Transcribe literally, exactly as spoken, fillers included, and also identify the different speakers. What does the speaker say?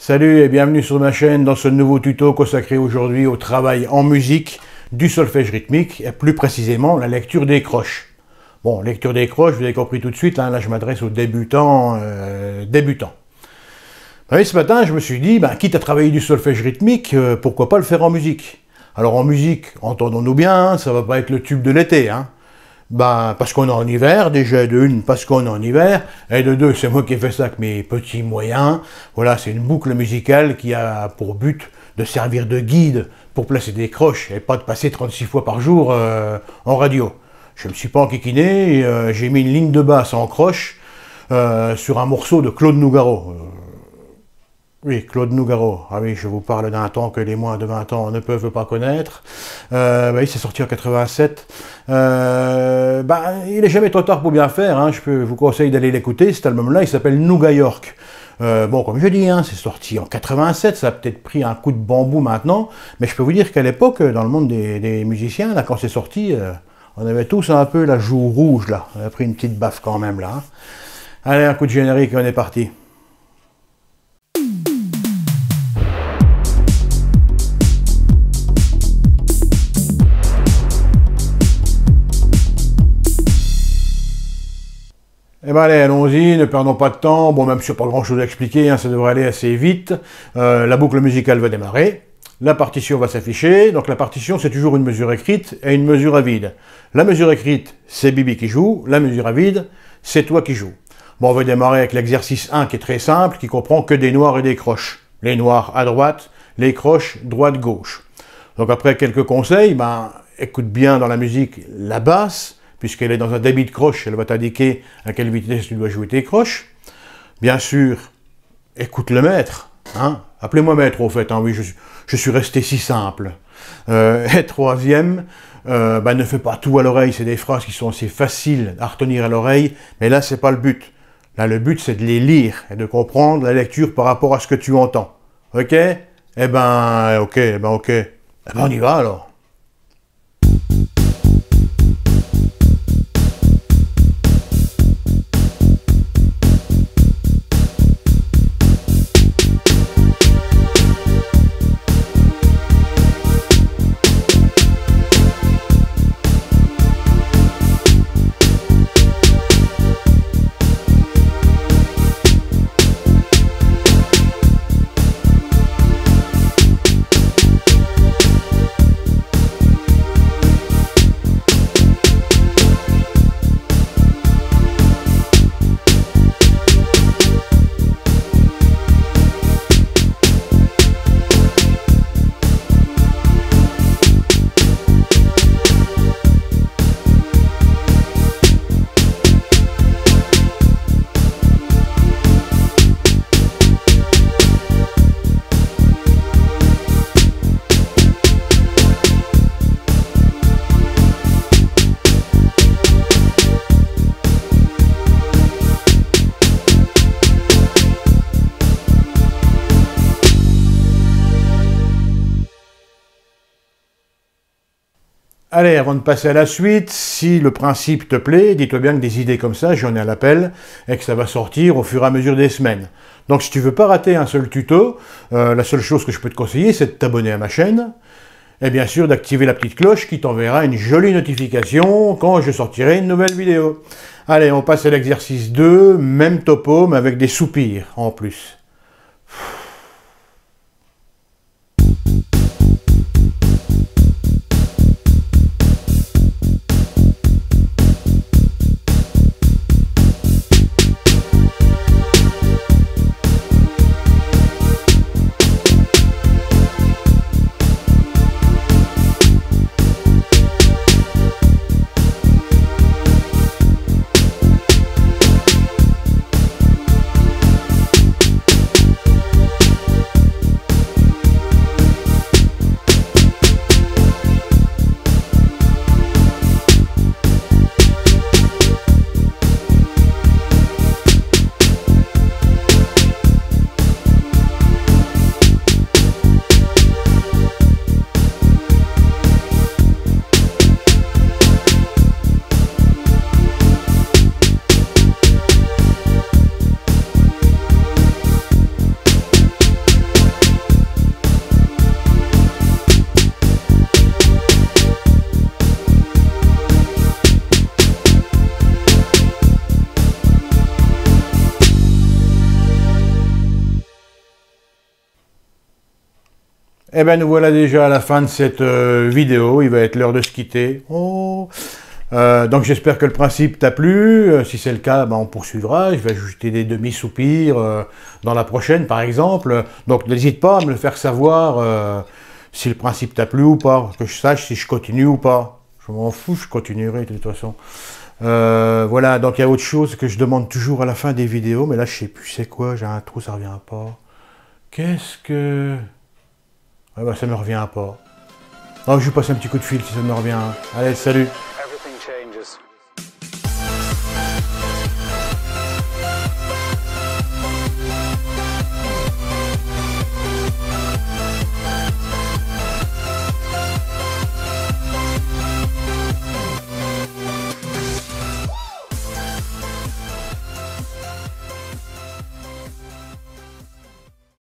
Speaker 1: Salut et bienvenue sur ma chaîne dans ce nouveau tuto consacré aujourd'hui au travail en musique du solfège rythmique et plus précisément la lecture des croches. Bon, lecture des croches, vous avez compris tout de suite, hein, là je m'adresse aux débutants. Euh, débutants. Vous voyez, ce matin je me suis dit, ben, quitte à travailler du solfège rythmique, euh, pourquoi pas le faire en musique? Alors en musique, entendons-nous bien, hein, ça va pas être le tube de l'été, hein. Ben, parce qu'on est en hiver, déjà de une, parce qu'on est en hiver, et de deux, c'est moi qui ai fait ça avec mes petits moyens. Voilà, c'est une boucle musicale qui a pour but de servir de guide pour placer des croches, et pas de passer trente-six fois par jour euh, en radio. Je ne me suis pas enquiquiné, euh, j'ai mis une ligne de basse en croche euh, sur un morceau de Claude Nougaro. Euh, Oui, Claude Nougaro. Ah oui, je vous parle d'un temps que les moins de vingt ans ne peuvent pas connaître. Euh, bah, il s'est sorti en quatre-vingt-sept. Euh, bah, il n'est jamais trop tard pour bien faire. Hein. Je peux vous conseille d'aller l'écouter. Cet album-là, il s'appelle Nouga York. Euh, bon, comme je dis, hein, c'est sorti en quatre-vingt-sept. Ça a peut-être pris un coup de bambou maintenant. Mais je peux vous dire qu'à l'époque, dans le monde des, des musiciens, là, quand c'est sorti, euh, on avait tous un peu la joue rouge, là. On a pris une petite baffe quand même, là. Hein. Allez, un coup de générique et on est parti. Eh ben allez, allons-y, ne perdons pas de temps. Bon, même si il n'y a pas grand-chose à expliquer, hein, ça devrait aller assez vite. Euh, la boucle musicale va démarrer, la partition va s'afficher. Donc la partition, c'est toujours une mesure écrite et une mesure à vide. La mesure écrite, c'est Bibi qui joue. La mesure à vide, c'est toi qui joues. Bon, on va démarrer avec l'exercice un qui est très simple, qui comprend que des noirs et des croches. Les noirs à droite, les croches droite-gauche. Donc après quelques conseils, ben, écoute bien dans la musique la basse, puisqu'elle est dans un débit de croche, elle va t'indiquer à quelle vitesse tu dois jouer tes croches. Bien sûr, écoute le maître. Hein. Appelez-moi maître, au fait. Hein. Oui, je, je suis resté si simple. Euh, et troisième, euh, bah, ne fais pas tout à l'oreille. C'est des phrases qui sont assez faciles à retenir à l'oreille, mais là, c'est pas le but. Là, le but, c'est de les lire et de comprendre la lecture par rapport à ce que tu entends. Ok? Eh ben, ok, eh ben, ok. Eh ben, on y va, alors. Allez, avant de passer à la suite, si le principe te plaît, dis-toi bien que des idées comme ça, j'en ai à l'appel, et que ça va sortir au fur et à mesure des semaines. Donc si tu veux pas rater un seul tuto, euh, la seule chose que je peux te conseiller, c'est de t'abonner à ma chaîne, et bien sûr d'activer la petite cloche qui t'enverra une jolie notification quand je sortirai une nouvelle vidéo. Allez, on passe à l'exercice deux, même topo, mais avec des soupirs en plus. Eh bien, nous voilà déjà à la fin de cette euh, vidéo. Il va être l'heure de se quitter. Oh. Euh, donc, j'espère que le principe t'a plu. Euh, si c'est le cas, ben, on poursuivra. Je vais ajouter des demi-soupirs euh, dans la prochaine, par exemple. Donc, n'hésite pas à me le faire savoir euh, si le principe t'a plu ou pas. Que je sache si je continue ou pas. Je m'en fous, je continuerai de toute façon. Euh, voilà, donc il y a autre chose que je demande toujours à la fin des vidéos. Mais là, je sais plus c'est quoi. J'ai un trou, ça revient pas. Qu'est-ce que... Ah bah ça me revient pas. Oh, je lui passe un petit coup de fil si ça me revient. Allez, salut!